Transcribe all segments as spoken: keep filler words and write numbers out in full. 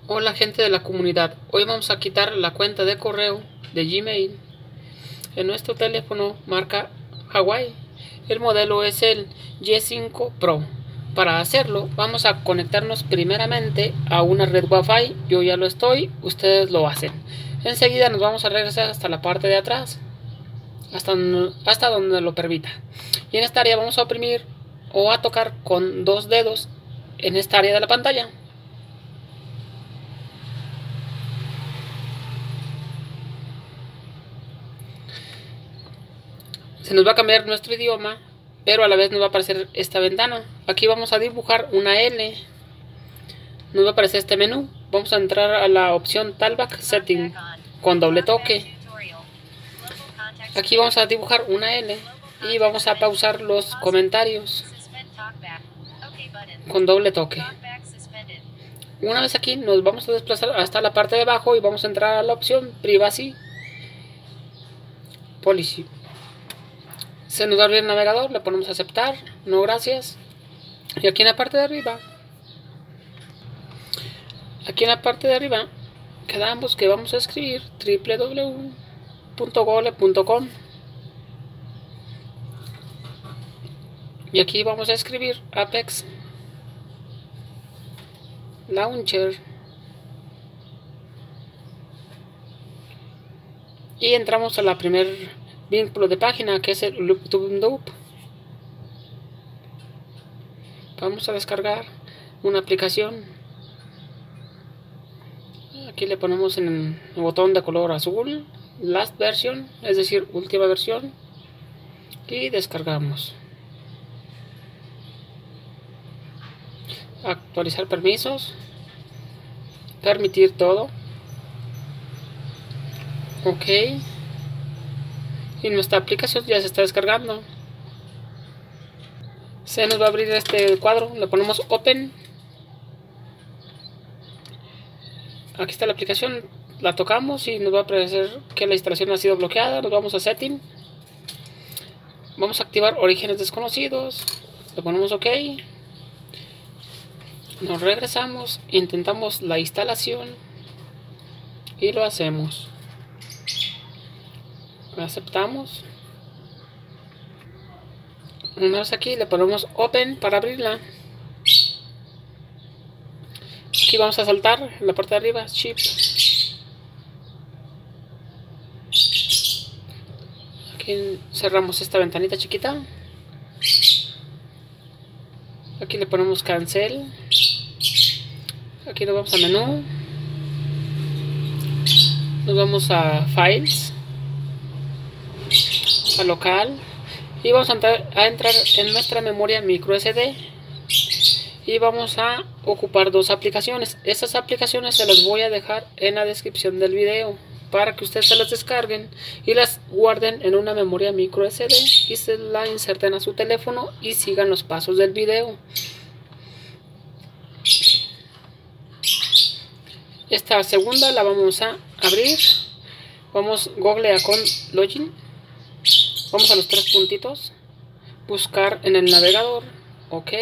Hola gente de la comunidad, hoy vamos a quitar la cuenta de correo de Gmail en nuestro teléfono marca Huawei. El modelo es el Y cinco Pro. Para hacerlo vamos a conectarnos primeramente a una red Wi-Fi. Yo ya lo estoy, ustedes lo hacen. Enseguida nos vamos a regresar hasta la parte de atrás, hasta, hasta donde lo permita. Y en esta área vamos a oprimir o a tocar con dos dedos en esta área de la pantalla. Se nos va a cambiar nuestro idioma, pero a la vez nos va a aparecer esta ventana. Aquí vamos a dibujar una L. Nos va a aparecer este menú. Vamos a entrar a la opción Talkback Setting con doble toque. Aquí vamos a dibujar una L y vamos a pausar los comentarios con doble toque. Una vez aquí nos vamos a desplazar hasta la parte de abajo y vamos a entrar a la opción Privacy Policy. Se nos va a abrir el navegador, le ponemos aceptar, no gracias. Y aquí en la parte de arriba, aquí en la parte de arriba, quedamos que vamos a escribir doble u doble u doble u punto google punto com. Y aquí vamos a escribir Apex Launcher. Y entramos a la primer vínculo de página, que es el LoopTube. Vamos a descargar una aplicación. Aquí le ponemos en el botón de color azul Last Version, es decir, última versión, y descargamos. Actualizar permisos, permitir todo, ok. Y nuestra aplicación ya se está descargando. Se nos va a abrir este cuadro, le ponemos Open. Aquí está la aplicación, la tocamos y nos va a aparecer que la instalación ha sido bloqueada. Nos vamos a Setting. Vamos a activar orígenes desconocidos. Le ponemos OK. Nos regresamos, intentamos la instalación y lo hacemos. Aceptamos. Una vez aquí le ponemos Open para abrirla. Aquí vamos a saltar en la parte de arriba Chip. Aquí cerramos esta ventanita chiquita. Aquí le ponemos Cancel. Aquí nos vamos a menú. Nos vamos a Files, a local, y vamos a entrar, a entrar en nuestra memoria micro S D y vamos a ocupar dos aplicaciones. Estas aplicaciones se las voy a dejar en la descripción del video para que ustedes se las descarguen y las guarden en una memoria micro S D y se la inserten a su teléfono y sigan los pasos del video. Esta segunda la vamos a abrir. Vamos Google con Login. Vamos a los tres puntitos, buscar en el navegador, ok.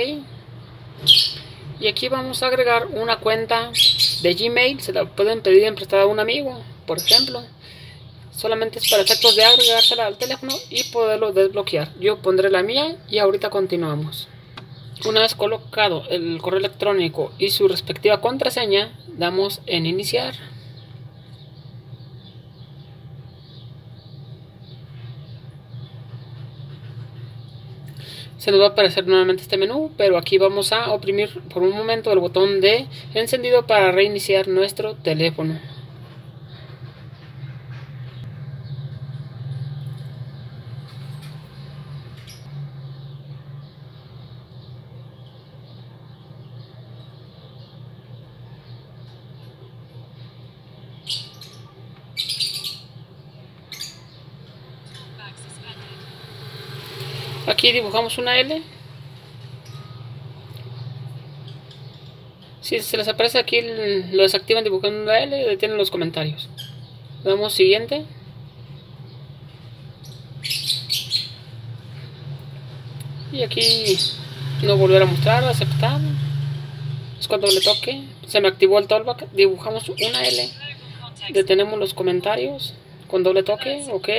Y aquí vamos a agregar una cuenta de Gmail. Se la pueden pedir en prestada a un amigo, por ejemplo. Solamente es para efectos de agregársela al teléfono y poderlo desbloquear. Yo pondré la mía y ahorita continuamos. Una vez colocado el correo electrónico y su respectiva contraseña, damos en iniciar. Se nos va a aparecer nuevamente este menú, pero aquí vamos a oprimir por un momento el botón de encendido para reiniciar nuestro teléfono. Aquí dibujamos una L. Si se les aparece aquí, lo desactivan dibujando una L y detienen los comentarios. Le damos siguiente. Y aquí no volver a mostrar, aceptar. Es cuando le toque. Se me activó el talkback. Dibujamos una L. Detenemos los comentarios con doble toque. Ok.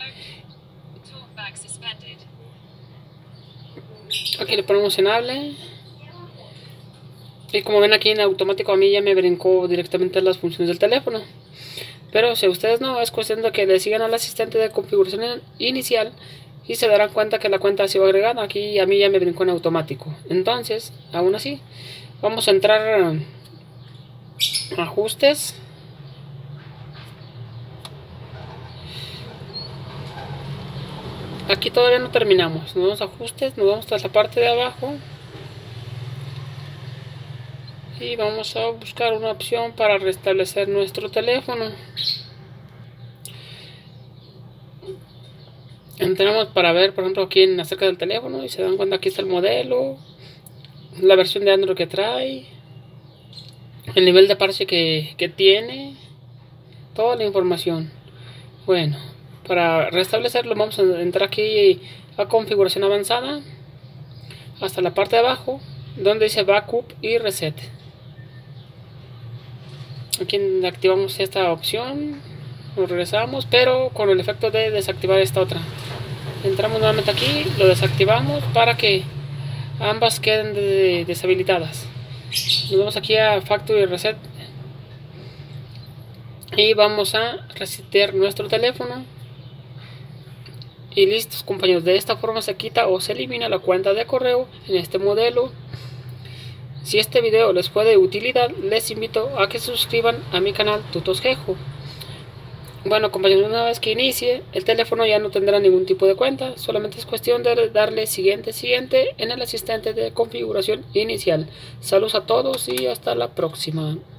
Aquí le ponemos en hable. Y como ven aquí en automático a mí ya me brincó directamente las funciones del teléfono. Pero si a ustedes no, es cuestión de que le sigan al asistente de configuración inicial y se darán cuenta que la cuenta ha sido agregada. Aquí a mí ya me brincó en automático. Entonces, aún así, vamos a entrar a ajustes. Aquí todavía no terminamos. Nos vamos a ajustes, nos vamos hasta la parte de abajo. Y vamos a buscar una opción para restablecer nuestro teléfono. Entramos para ver, por ejemplo, aquí en acerca del teléfono y se dan cuenta, aquí está el modelo, la versión de Android que trae, el nivel de parche que, que tiene, toda la información. Bueno, para restablecerlo vamos a entrar aquí a configuración avanzada hasta la parte de abajo donde dice backup y reset. Aquí activamos esta opción, nos regresamos, pero con el efecto de desactivar esta otra. Entramos nuevamente aquí, lo desactivamos para que ambas queden de deshabilitadas. Nos vamos aquí a Factory Reset y vamos a resetear nuestro teléfono. Y listos, compañeros. De esta forma se quita o se elimina la cuenta de correo en este modelo. Si este video les fue de utilidad, les invito a que se suscriban a mi canal Tutosquejo. Bueno, compañeros, una vez que inicie, el teléfono ya no tendrá ningún tipo de cuenta. Solamente es cuestión de darle siguiente, siguiente en el asistente de configuración inicial. Saludos a todos y hasta la próxima.